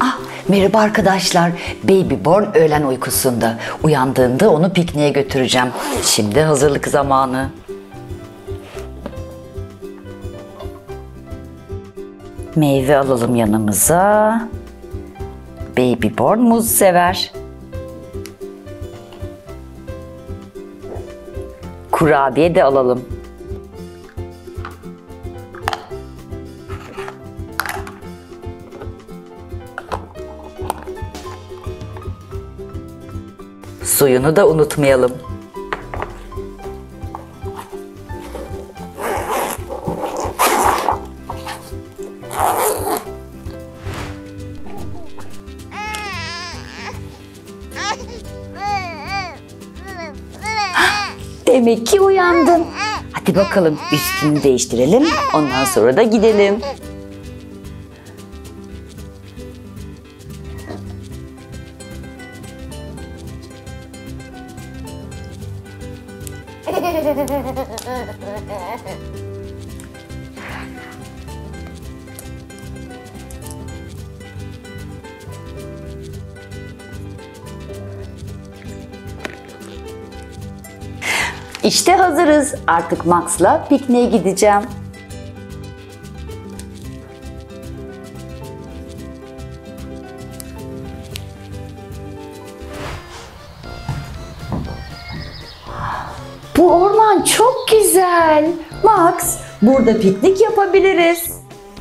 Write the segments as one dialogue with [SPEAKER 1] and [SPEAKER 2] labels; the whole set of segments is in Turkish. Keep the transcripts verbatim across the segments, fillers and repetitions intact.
[SPEAKER 1] Ah, merhaba arkadaşlar. Babyborn öğlen uykusunda. Uyandığında onu pikniğe götüreceğim. Şimdi hazırlık zamanı. Meyve alalım yanımıza. Babyborn muz sever. Kurabiye de alalım. Suyunu da unutmayalım. Demek ki uyandın. Hadi bakalım üstünü değiştirelim. Ondan sonra da gidelim. İşte hazırız. Artık Max'la pikniğe gideceğim. Bu orman çok güzel. Max, burada piknik yapabiliriz.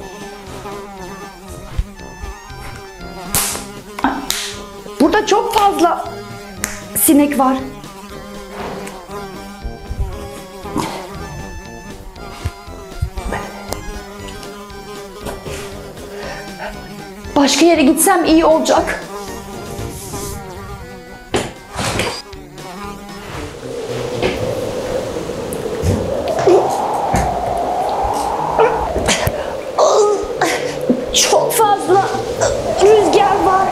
[SPEAKER 1] Burada çok fazla sinek var. Başka yere gitsem iyi olacak. Çok fazla rüzgar var.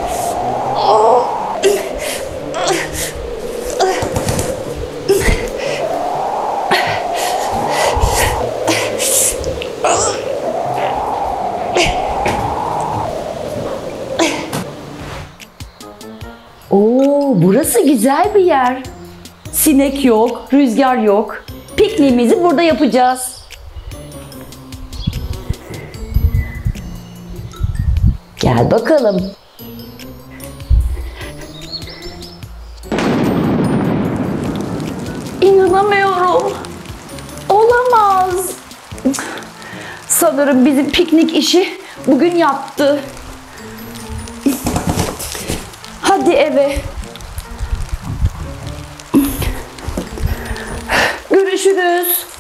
[SPEAKER 1] Oo, burası güzel bir yer. Sinek yok, rüzgar yok. Pikniğimizi burada yapacağız. Gel bakalım. İnanamıyorum. Olamaz. Sanırım bizim piknik işi bugün yattı. Hadi eve. Görüşürüz.